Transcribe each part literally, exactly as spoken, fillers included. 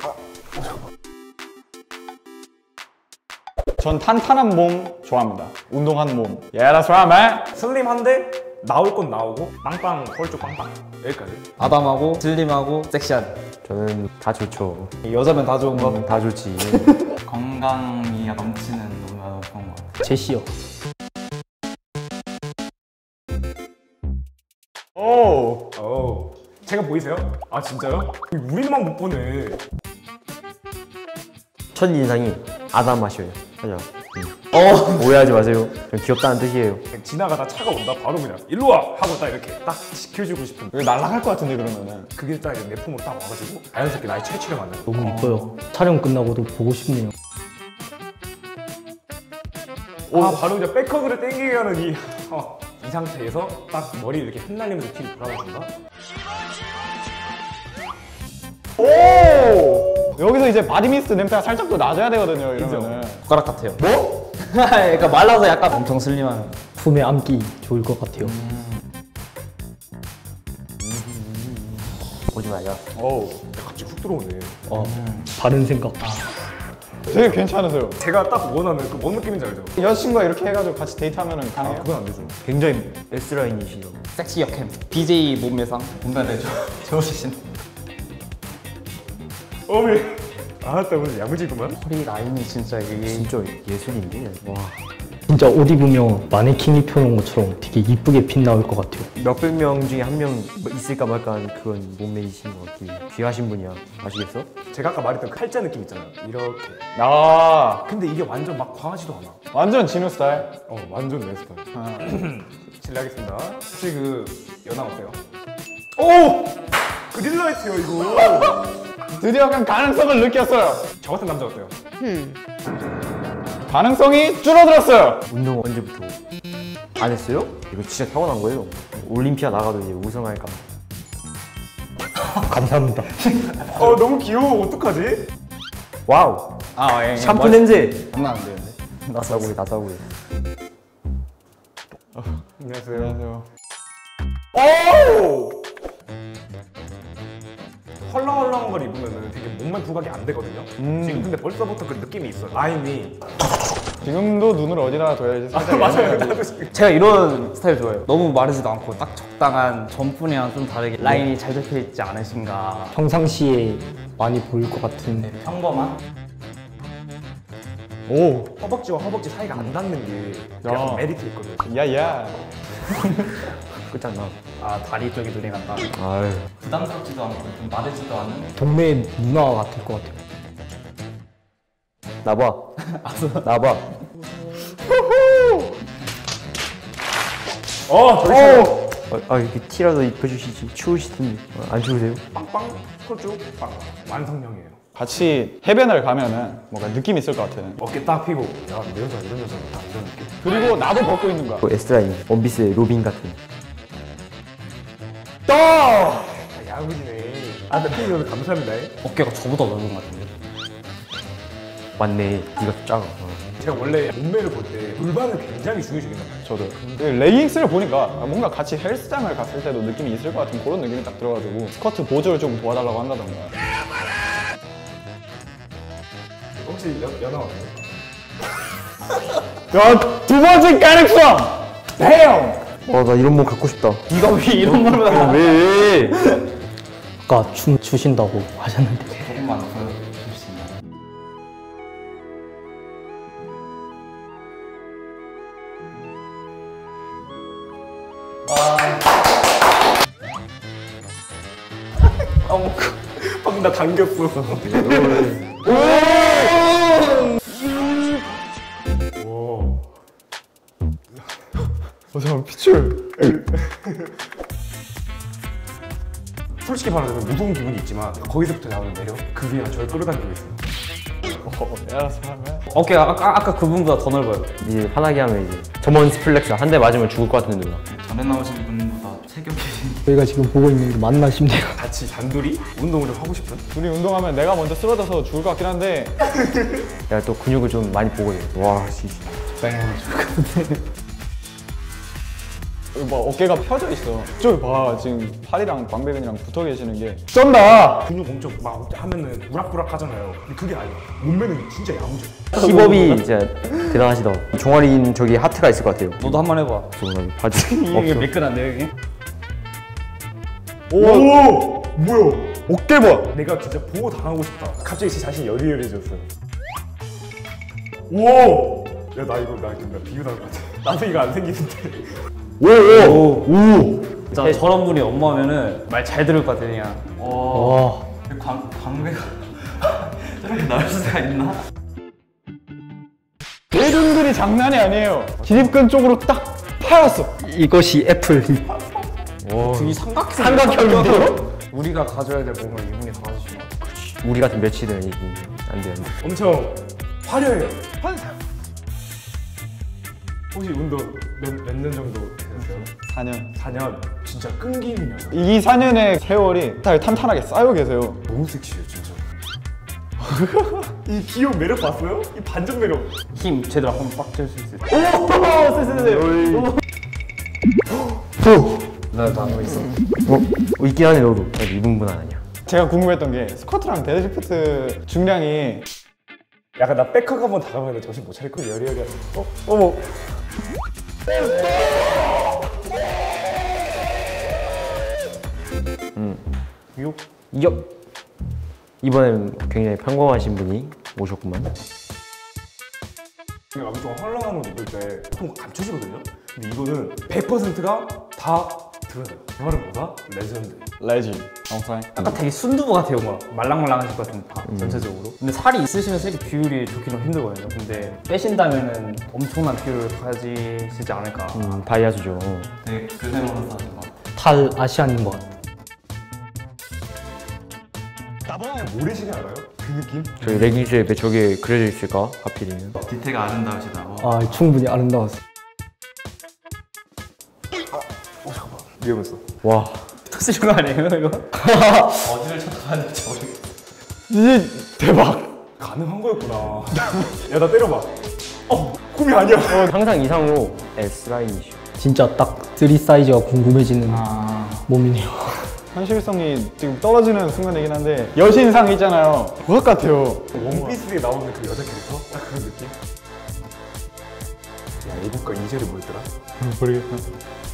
전 탄탄한 몸 좋아합니다. 운동한 몸. Yeah, that's right, man. 슬림한데 나올 건 나오고 빵빵 홀쭉 빵빵 여기까지. 아담하고 슬림하고 섹시한. 저는 다 좋죠. 여자면 다 좋은 거? 음, 다 좋지. 건강이 넘치는 너무 좋은 것 같아요. 제시요. 오. 오. 제가 보이세요? 아 진짜요? 우리만 못 보네. 첫 인상이 아담 맛이에요. 맞아. 어 오해하지 마세요. 전 귀엽다는 뜻이에요. 그냥 지나가다 차가 온다 바로 그냥 일로 와 하고 딱 이렇게 딱 지켜주고 싶은. 이거 날아갈 것 같은데 그러면은. 그게 딱 내 품으로 딱 와가지고 자연스럽게 나의 최치를 만나. 너무 이뻐요. 촬영 끝나고도 보고 싶네요. 아 바로 이제 백허그를 땡기게 하는 이, 어, 이 상태에서 딱 머리 이렇게 흩날리면서 뒤로 돌아가준다. 오! 여기서 이제 바디미스트 냄새가 살짝 더 나줘야 되거든요, 이러면은. 젓가락 같아요. 뭐? 그러니까 말라서 약간 엄청 슬림한. 품에 안기 좋을 것 같아요. 보지 마요. 오. 갑자기 훅 들어오네. 어, 바른 생각. 되게 괜찮으세요. 제가 딱 원하는 그 뭔 느낌인지 알죠? 여자친구가 이렇게 해가지고 같이 데이트하면은 가능해요? 그건 안 되죠. 굉장히 S라인이시죠. 섹시 역캠. 비제이 몸매상. 분배되죠. 좋으신. 어미. 아따 오늘 야무지구만. 허리 라인이 진짜 이게 진짜 예술인데. 와. 진짜 옷 입으면 마네킹 입혀놓은 것처럼 되게 이쁘게 핏 나올 것 같아요. 몇백 명 중에 한 명 있을까 말까 하는 그런 몸매이신 것 같기. 귀하신 분이야. 아시겠어? 제가 아까 말했던 그 칼자 느낌 있잖아요. 이렇게. 아. 근데 이게 완전 막 과하지도 않아. 완전 진우 스타일. 어 완전 내 스타일. 아. 실례하겠습니다. 혹시 그 연하 어때요? 오! 그린라이트요 이거. 드디어 약간 가능성을 느꼈어요. 저 같은 남자 어때요? 가능성이 줄어들었어요. 운동 언제부터 안 했어요? 이거 진짜 타고난 거예요. 올림피아 나가도 이제 우승할까. 감사합니다. 어 너무 귀여워. 어떡하지? 와우. 아, 예. 샴푸 냄새. 장난 안 되는데. 나사구리 나사구리. 안녕하세요. 안녕하세요. 오! 헐렁헐렁한 걸 입으면 되게 몸만 부각이 안 되거든요. 음. 지금 근데 벌써부터 그 느낌이 있어. 라인이. 지금도 눈을 어디다 둬야지 살짝. 맞아요. 제가 이런 스타일 좋아해요. 너무 마르지도 않고 딱 적당한 전분이랑 좀 다르게 라인이 잘 잡혀있지 않으신가. 평상시에 많이 보일 것 같은. 평범한? 오. 허벅지와 허벅지 사이가 안 닿는 게 야. 약간 메리트 있거든요. 야야. 끝장나. 아 다리 쪽이 눈이 간다. 아유. 부담스럽지도 않고 좀 마르지도 않은. 동네 누나 같을 것 같아요. 나봐. 나봐. 어, 저기 어, 아 이렇게 티라도 입혀주시지. 추우실 텐데. 어, 안 추우세요? 빵빵 홀쭉 빵. 완성형이에요. 같이 해변을 가면은 뭔가 느낌 있을 것 같아. 어깨 딱 펴고 야, 내 여자 이런 여자다 이런 느낌. 그리고 나도 벗고 있는 거야. 그 S라인. 원피스의 로빈 같은. 또! 아, 야무지네. 아, 근데 피디님 감사합니다. 어깨가 저보다 넓은 것 같은데. 맞네. 네가 좀 작아. 어. 제가 원래 몸매를 볼 때 골반을 굉장히 중요시하는 거예요. 저도. 레깅스를 보니까 뭔가 같이 헬스장을 갔을 때도 느낌이 있을 것 같은 그런 느낌이 딱 들어가지고 스쿼트 보조를 좀 도와달라고 한다던가. 혹시 연, 연하 어때요? 야, 두 번째 가능성! damn! 어, 나 이런 몸 갖고 싶다. 네가 왜 이런 걸 어, 왜? 아까 춤 추신다고 하셨는데. 조금만 보여주시면. 어머, 방금 나 당겼어. 오. 어, 잠깐 피출. 솔직히 말하자면 무서운 기분이 있지만 거기서부터 나오는 매력? 그게 저를 끌어당기고 있어요. 어, 야, 사람아. 어깨가 아까, 아까 그분보다 더 넓어요. 이제 화나게 하면 이제 점원 스플렉스 한 대 맞으면 죽을 것 같은 누나. 전에 나오신 분보다 체격이 저희가 지금 보고 있는 게 맞나 싶네요. 같이 단둘이 운동을 좀 하고 싶은? 둘이 운동하면 내가 먼저 쓰러져서 죽을 것 같긴 한데 내가 또 근육을 좀 많이 보거든. 와, 진짜. 막 어깨가 펴져 있어. 저기 봐, 지금 팔이랑 광배근이랑 붙어 계시는 게 쩐다. 근육 엄청 막 하면은 우락부락 하잖아요. 근데 그게 아니야. 몸매는 진짜 야무져. 힙업이 진짜 대단하시다. 종아리인 저기 하트가 있을 것 같아요. 너도 한번 해봐. 종아리 바지. 이게 없어. 매끈한데요 이게? 오! 뭐야? 어깨 봐. 내가 진짜 보고 당하고 싶다. 갑자기 제 자신이 여리여리해졌어요. 오! 야, 나 이거 나, 나 비유당할 것 같아. 나도 이거 안 생기는데. 오! 오! 진짜 저런 분이 엄마면은 말 잘 들을 것 같아 그냥. 와. 광, 광배가 저렇게 나올 수가 있나? 대둔들이 장난이 아니에요. 기립근 쪽으로 딱 파였어. 이것이 애플 힙. 등이 삼각형. 삼각형인데요? 우리가 가져야 될 몸을 이분이 다 가지시면. 우리 같은 며칠은 이게 안 돼, 안 돼. 엄청 화려해요. 혹시 운동 몇 년 정도 되셨어요? 사 년. 사 년. 진짜 끈기있는 녀석. 이 사 년의 세월이 다 탄탄하게 쌓여 계세요. 너무 섹시해요, 진짜. 이 귀여운 매력 봤어요? 이 반전 매력. 힘 제대로 한번 빡 줄 수 있을 때. 나도 하고 있어. 어? 어, 있긴 하네, 너도. 나 이 분분 아니야. 제가 궁금했던 게 스쿼트랑 데드리프트 중량이 약간 나 백허그 한번 다가가면 정신 못 차릴 걸 여리여리 하는. 어? 어머 육. 이겨. 이번엔 굉장히 평범하신 분이 오셨구만. 그냥 엄청 헐렁한 옷 입을 때 보통 감춰지거든요? 근데 이거는 백 퍼센트가 다 드러나요. 그 말은 뭐다? 레전드. 레지 영상. 약간 되게 순두부 같아요 뭔가. 말랑말랑하실 것 같은 다 전체적으로. 근데 살이 있으시면서 이렇게 비율이 좋기는 힘들거든요. 근데 빼신다면은 엄청난 비율을 가지시지 않을까. 음, 다이아수죠. 되게 그대로서 하는 것 같아. 탈 아시안인 것 같아. 모래시계 알아요? 그 느낌? 저희 레깅스에 왜 저게 그려져 있을까? 하필이면. 디테가 아름다우시다. 어. 아 충분히 아름다웠어. 위험했어. 와. 터지는 거 아니에요 이거? 어디를 쳐다봐야 될지 모르겠어. 이 대박. 가능한 거였구나. 야, 나 때려봐. 어, 꿈이 아니야. 어, 항상 이상으로 S라인이시죠. 진짜 딱 쓰리 사이즈가 궁금해지는 아. 몸이네요. 현실성이 지금 떨어지는 순간이긴 한데 여신상 있잖아요. 그것 같아요. 원피스에 나오는 그 여자 캐릭터? 딱 그런 느낌? 야, 애국가 이젤이 뭐였더라? 모르겠어.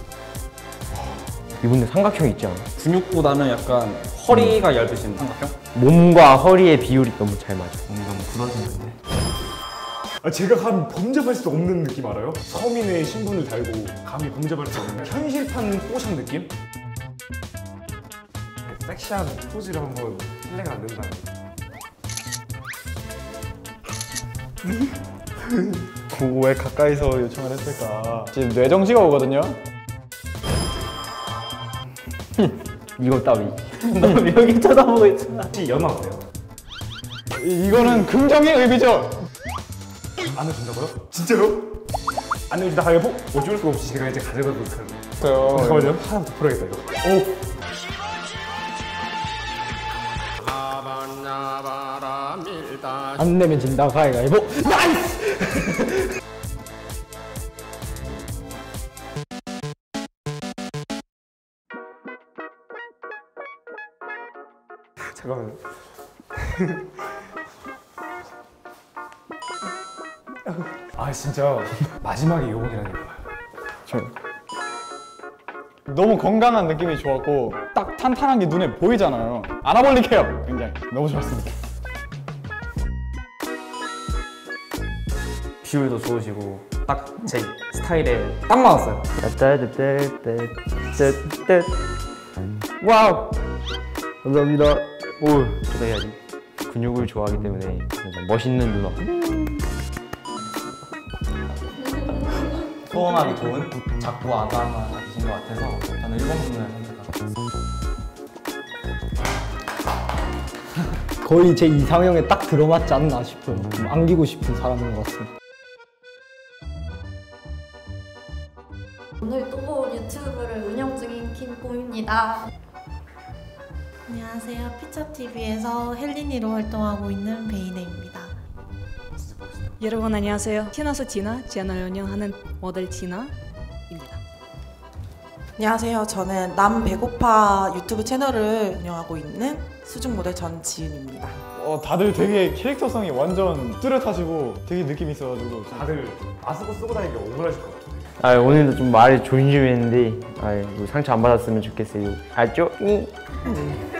이분들 삼각형 있지 않아? 근육보다는 약간 허리가 얇으신 삼각형? 몸과 허리의 비율이 너무 잘 맞아. 몸이 너무 굳어지는데. 아, 제가 감히 범접할 수 없는 느낌 알아요? 서민의 신분을 달고 감히 범접할 수 없는 현실판 뽀샵 느낌? 섹시한 포즈를 한번 실례가 안 된다면 왜 가까이서 요청을 했을까? 지금 뇌정지가 오거든요. 이거 따위. 너 여기 쳐다보고 있잖아. 혹시 연하 어때요? 이- 이거는 긍정의 의미죠. 안 해준다고요? 진짜로? 안 해준다 하여보? 어쩔 수 없이 제가 이제 가져가고 있어요. 그래요. 잠깐만요. 하나 더 풀어야겠다 이거. 오! 안 내면 진다 가위가위보. 나이스. 잠깐만요. 아, 진짜 마지막에 요거이라는 게 뭐야? 저 너무 건강한 느낌이 좋았고 딱 탄탄한 게 눈에 보이잖아요. 아나볼릭해요. 굉장히 너무 좋았습니다. 비율도 좋으시고 딱 제 스타일에 딱 맞았어요. 따따따따따따. 와우. 감사합니다. 오, 저도 해야지. 근육을 좋아하기 때문에 진짜 멋있는 누나. 소원하기 좋은 작고 아담하신 것 같아서 저는 일 번 분을 선택하겠습니다. 거의 제 이상형에 딱 들어맞지 않나 싶어요. 좀 안기고 싶은 사람인 것 같습니다. 오늘 또 본 유튜브를 운영 중인 김봄입니다. 안녕하세요. 피처티비에서 헬린이로 활동하고 있는 베이네입니다. 여러분 안녕하세요. 티나스 지나 채널 운영하는 모델 지나입니다. 안녕하세요. 저는 남 배고파 유튜브 채널을 운영하고 있는 수중 모델 전지은입니다. 어, 다들 되게 캐릭터성이 완전 뚜렷하시고 되게 느낌 있어가지고 다들 마스크 쓰고 다니기 억울하실 것 같아요. 아 오늘도 좀 말이 조심했는데 아 뭐 상처 안 받았으면 좋겠어요. 알죠? 이.